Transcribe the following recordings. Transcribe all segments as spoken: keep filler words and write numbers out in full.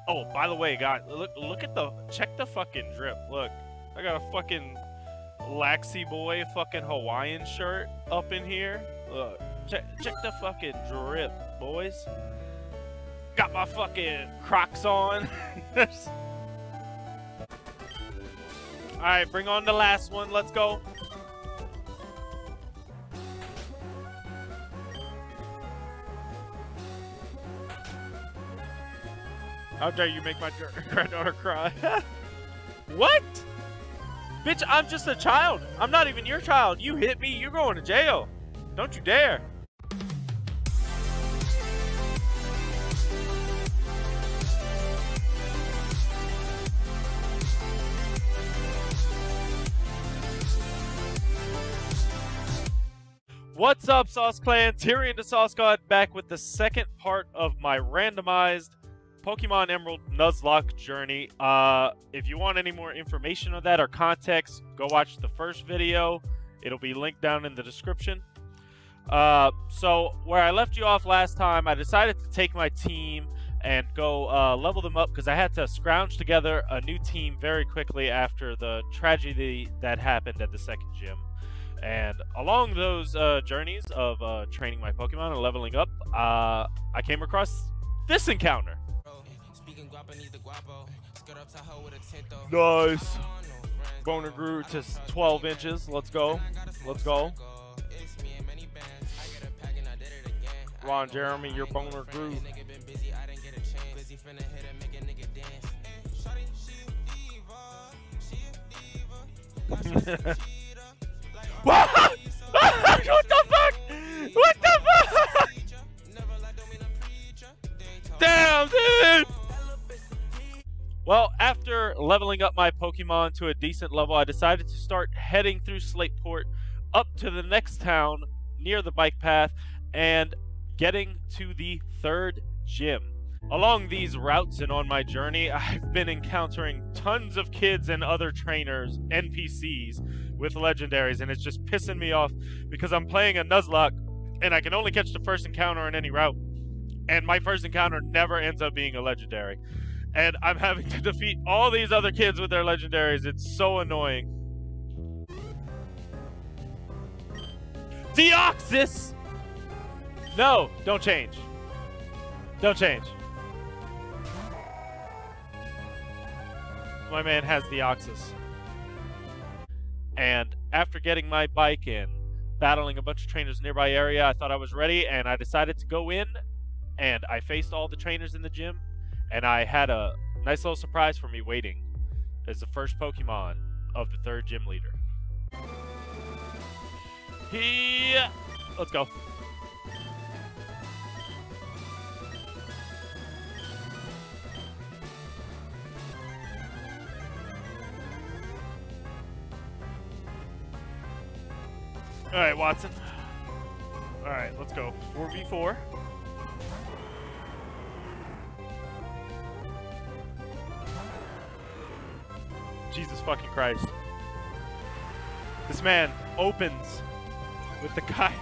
Oh, by the way, guys, look look at the check the fucking drip. Look, I got a fucking Laxy Boy fucking Hawaiian shirt up in here. Look, check check the fucking drip, boys. Got my fucking Crocs on. Alright, bring on the last one. Let's go. How dare you make my granddaughter cry? What? Bitch, I'm just a child. I'm not even your child. You hit me, you're going to jail. Don't you dare. What's up, Sauce Clan? Tyrion the Sauce God back with the second part of my randomized Pokemon Emerald Nuzlocke journey. Uh, if you want any more information on that or context, go watch the first video. It'll be linked down in the description. Uh, so, where I left you off last time, I decided to take my team and go uh, level them up because I had to scrounge together a new team very quickly after the tragedy that happened at the second gym. And along those uh, journeys of uh, training my Pokemon and leveling up, uh, I came across this encounter. Nice. Boner grew to twelve inches. Let's go. Let's go. Ron Jeremy, your boner grew. What? What the fuck? What the fuck? Damn, dude! Well, after leveling up my Pokemon to a decent level, I decided to start heading through Slateport up to the next town near the bike path and getting to the third gym. Along these routes and on my journey, I've been encountering tons of kids and other trainers, N P Cs, with legendaries, and it's just pissing me off because I'm playing a Nuzlocke and I can only catch the first encounter on any route, and my first encounter never ends up being a legendary. And I'm having to defeat all these other kids with their legendaries. It's so annoying. Deoxys! No, don't change. Don't change. My man has Deoxys. And after getting my bike in, battling a bunch of trainers in the nearby area, I thought I was ready, and I decided to go in, and I faced all the trainers in the gym, and I had a nice little surprise for me waiting as the first Pokemon of the third gym leader. He... Let's go. Alright, Watson. Alright, let's go. four v four. Jesus fucking Christ. This man opens with the guy.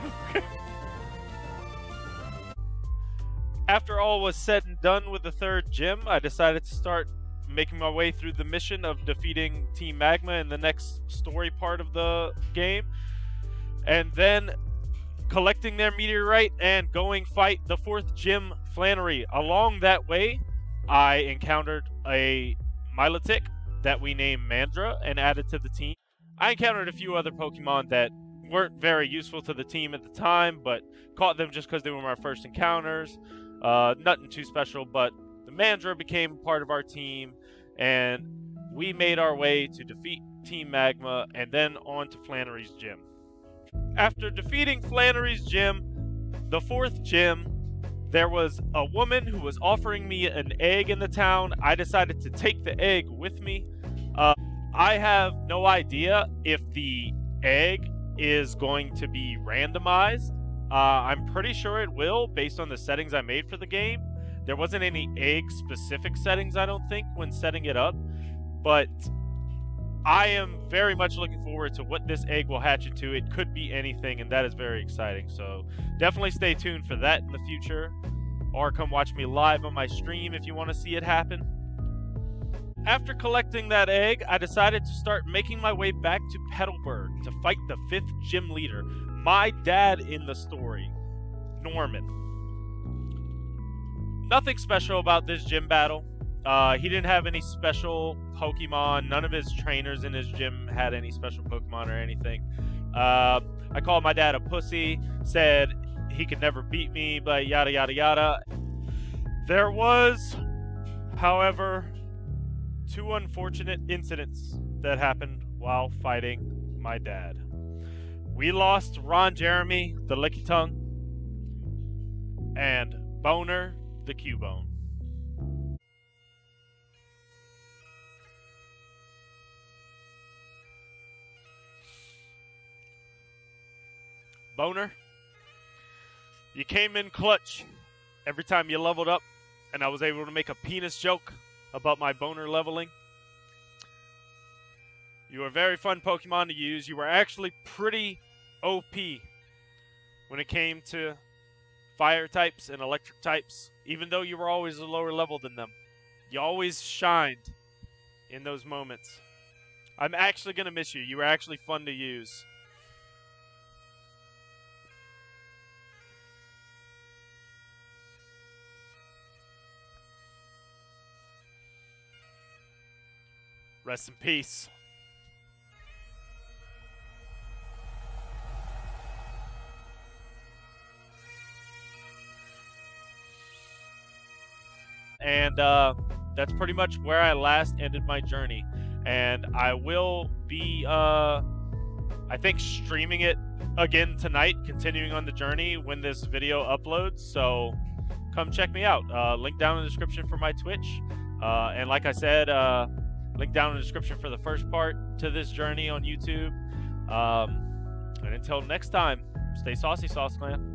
After all was said and done with the third gym, I decided to start making my way through the mission of defeating Team Magma in the next story part of the game. And then collecting their meteorite and going fight the fourth gym, Flannery. Along that way, I encountered a Milotic that we named Mandra and added to the team. I encountered a few other Pokemon that weren't very useful to the team at the time, but caught them just because they were my first encounters. Uh, nothing too special, but the Mandra became part of our team, and we made our way to defeat Team Magma and then on to Flannery's gym. After defeating Flannery's gym, the fourth gym, there was a woman who was offering me an egg in the town. I decided to take the egg with me. Uh, I have no idea if the egg is going to be randomized. Uh, I'm pretty sure it will, based on the settings I made for the game. There wasn't any egg-specific settings, I don't think, when setting it up. But I am very much looking forward to what this egg will hatch into. It could be anything, and that is very exciting. So definitely stay tuned for that in the future. or come watch me live on my stream if you want to see it happen. After collecting that egg, I decided to start making my way back to Petalburg to fight the fifth gym leader, my dad in the story, Norman. Nothing special about this gym battle. Uh, he didn't have any special Pokemon. None of his trainers in his gym had any special Pokemon or anything. Uh, I called my dad a pussy, said he could never beat me, but yada yada yada. There was, however, two unfortunate incidents that happened while fighting my dad. We lost Ron Jeremy, the Lickitung, and Boner, the Cubone. Boner, you came in clutch every time you leveled up, and I was able to make a penis joke about my Boner leveling. You were a very fun Pokemon to use. You were actually pretty O P when it came to fire types and electric types, even though you were always a lower level than them. You always shined in those moments. I'm actually going to miss you. You were actually fun to use. Rest in peace. And uh, that's pretty much where I last ended my journey. And I will be, uh, I think, streaming it again tonight, continuing on the journey when this video uploads. So come check me out. Uh, link down in the description for my Twitch. Uh, and like I said, uh, link down in the description for the first part to this journey on YouTube. Um, and until next time, stay saucy, Sauce Clan.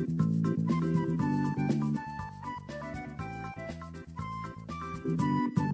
Thank you.